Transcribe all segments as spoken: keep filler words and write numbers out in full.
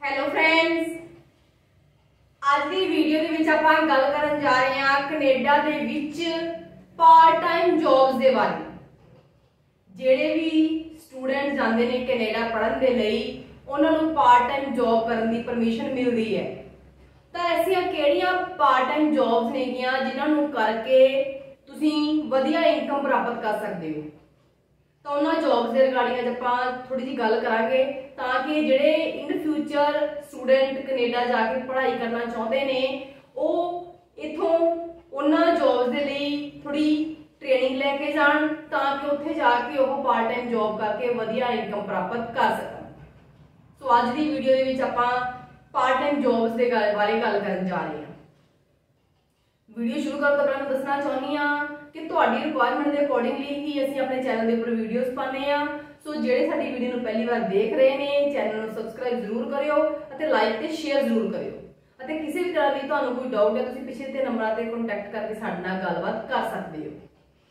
Hello friends, आज की video दे विच आपां गल करन जा रहे हैं कनेडा दे विच पार्ट टाइम जॉब्स दे बारे। जेड़े भी स्टूडेंट जांदे ने कनेडा पढ़न दे लई उन्हां नूं पार्ट टाइम जॉब करन दी परमिशन मिलदी है। तां ऐसियां किहड़ियां पार्ट टाइम जॉब्स नेगियां जिन्हां नूं करके तुसीं वधिया इनकम प्राप्त कर सकदे हो। तो उन्होंने जॉब्स के रिगार्डिंग आप थोड़ी जी गल करांगे ताकि जेडे इन फ्यूचर स्टूडेंट कनेडा जाके पढ़ाई करना चाहते हैं वो इथों उन्होंने जॉब्स के लिए थोड़ी ट्रेनिंग लैके जान ताकि उत्थे जाके वो पार्ट टाइम जॉब करके वधिया इनकम प्राप्त कर सकन। सो अज की वीडियो दे विच आपां पार्ट टाइम जॉब्स के बारे गल करन जा रहे हैं। वीडियो शुरू करने तो पहले मैं दसना चाहनी हाँ कि तुहाडी रिक्वायरमेंट के अकॉर्डिंगली ही असीं अपने चैनल के ऊपर वीडियोस पाने हैं। सो जेडे साडी वीडियो नूं पहली बार देख रहे हैं चैनल नूं सबसक्राइब जरूर करियो अते लाइक ते शेयर जरूर करियो अते किसी भी तरह की तुहानूं कोई डाउट है तुसीं पिछले ते नंबरां ते कॉन्टैक्ट करके साडे नाल गलबात कर सकदे हो।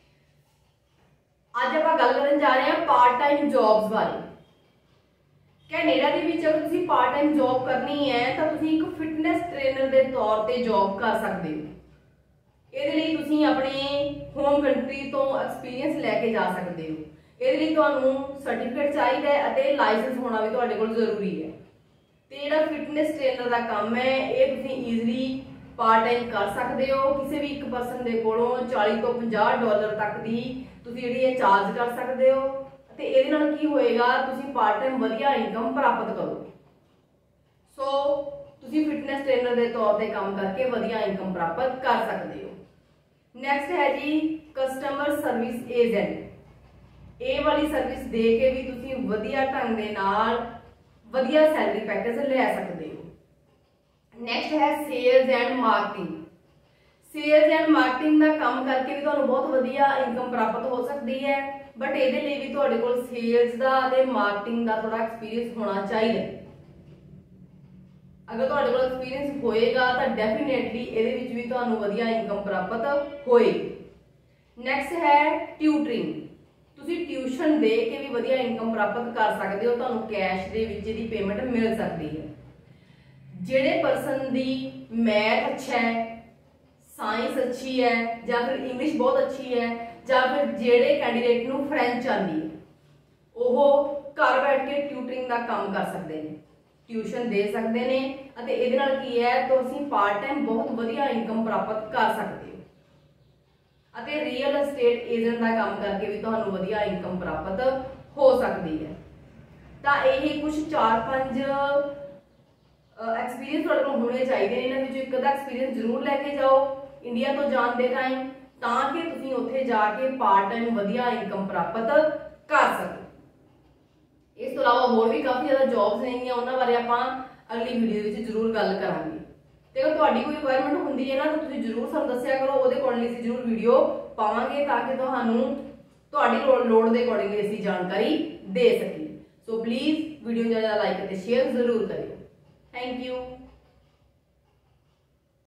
अज आपां गल करन जा रहे हैं पार्ट टाइम जॉब्स बारे। कनेडा दे विच अगर तुसीं पार्ट टाइम जॉब करनी है तो तुसीं एक फिटनेस ट्रेनर के तौर पर जॉब कर सकते हो। ਇਹਦੇ ਲਈ ਤੁਸੀਂ ਆਪਣੇ ਹੋਮ ਕੰਟਰੀ ਤੋਂ ਐਕਸਪੀਰੀਅੰਸ ਲੈ ਕੇ ਜਾ ਸਕਦੇ ਹੋ। ਇਹਦੇ ਲਈ ਤੁਹਾਨੂੰ ਸਰਟੀਫਿਕੇਟ ਚਾਹੀਦਾ ਹੈ ਅਤੇ ਲਾਇਸੈਂਸ ਹੋਣਾ ਵੀ ਤੁਹਾਡੇ ਕੋਲ ਜ਼ਰੂਰੀ ਹੈ। ਤੇ ਜਿਹੜਾ ਫਿਟਨੈਸ ਟ੍ਰੇਨਰ ਦਾ ਕੰਮ ਹੈ ਇਹ ਤੁਸੀਂ ਈਜ਼ੀਲੀ ਪਾਰਟ ਟਾਈਮ ਕਰ ਸਕਦੇ ਹੋ। ਕਿਸੇ ਵੀ ਇੱਕ ਪਰਸਨ ਦੇ ਕੋਲੋਂ ਚਾਲੀ ਤੋਂ ਪੰਜਾਹ ਡਾਲਰ ਤੱਕ ਦੀ ਤੁਸੀਂ ਜਿਹੜੀ ਇਹ ਚਾਰਜ ਕਰ ਸਕਦੇ ਹੋ ਅਤੇ ਇਹਦੇ ਨਾਲ ਕੀ ਹੋਏਗਾ ਤੁਸੀਂ ਪਾਰਟ ਟਾਈਮ ਵਧੀਆ ਇਨਕਮ ਪ੍ਰਾਪਤ ਕਰੋਗੇ। ਸੋ ਤੁਸੀਂ ਫਿਟਨੈਸ ਟ੍ਰੇਨਰ ਦੇ ਤੌਰ ਤੇ ਕੰਮ ਕਰਕੇ ਵਧੀਆ ਇਨਕਮ ਪ੍ਰਾਪਤ ਕਰ ਸਕਦੇ ਹੋ। नैक्सट है जी कस्टमर सर्विस एजेंट। ये वाली सर्विस दे के भी तुसी वधिया ढंग दे नाल वधिया सैलरी पैकेज ले सकते हो। नैक्सट है sales and marketing. Sales and marketing का काम करके भी तुहानूं बहुत वधिया इनकम प्राप्त हो सकती है बट इहदे लई भी तुहाडे कोल सेल्स दा ते मार्केटिंग का थोड़ा एक्सपीरियंस होना चाहिए। अगर तुहाडे कोल एक्सपीरियंस होएगा तो डेफिनेटली इहदे विच भी तुहानूं वधिया इनकम प्राप्त होएगी। नैक्सट है ट्यूटरिंग। तुसीं ट्यूशन दे के भी वधिया इनकम प्राप्त कर सकते हो। तुहानूं कैश दे विच इहदी पेमेंट मिल सकती है। जिहड़े पर्सन दी मैथ अच्छा है, साइंस अच्छी है या फिर इंग्लिश बहुत अच्छी है या फिर जिहड़े कैंडीडेट नूं फ्रेंच आंदी है ओह घर बैठ के ट्यूटरिंग का काम कर सकते हैं, ट्यूशन दे सकते हैं ਅਤੇ ਇਹਦੇ ਨਾਲ ਕੀ ਹੈ तो ਅਸੀਂ पार्ट टाइम बहुत वधिया इनकम प्राप्त कर सकते हो। ਅਤੇ ਰੀਅਲ एस्टेट एजेंट का काम करके भी ਤੁਹਾਨੂੰ वधिया इनकम प्राप्त हो सकती है। ਤਾਂ ਇਹ कुछ चार पांच एक्सपीरियंस ਤੁਹਾਡੇ ਕੋਲ ਹੋਣੇ ਚਾਹੀਦੇ ਨੇ। ਇਹਨਾਂ ਵਿੱਚੋਂ ਇੱਕ ਦਾ एक्सपीरियंस ਜ਼ਰੂਰ ਲੈ ਕੇ ਜਾਓ ਇੰਡੀਆ ਤੋਂ ਜਾਣ ਦੇ ਟਾਈਮ ਤਾਂ ਕਿ ਤੁਸੀਂ ਉੱਥੇ ਜਾ ਕੇ पार्ट टाइम वधिया इनकम प्राप्त कर सकੋ। इस तो अलावा होर भी काफ़ी ज़्यादा जॉब्स नहीं उन्होंने बारे आप अगली वीडियो में जरूर गल करांगे। तो अगर तुहाडी कोई रिक्वायरमेंट होंदी है ना तो तुसीं जरूर सानूं दस्सिया करो, उहदे अकॉर्डिंगली असीं जरूर वीडियो पावांगे ताकि तुहानूं तुहाडी लोड़ दे अकॉर्डिंगली असीं जानकारी दे सकीए। सो प्लीज़ वीडियो ज़्यादा लाइक ते शेयर जरूर करियो। Thank you.